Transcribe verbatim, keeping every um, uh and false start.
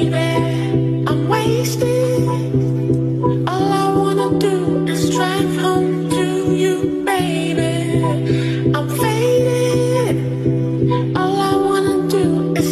baby. I'm wasted. All I wanna do is drive home to you, baby. I'm faded. All I wanna do is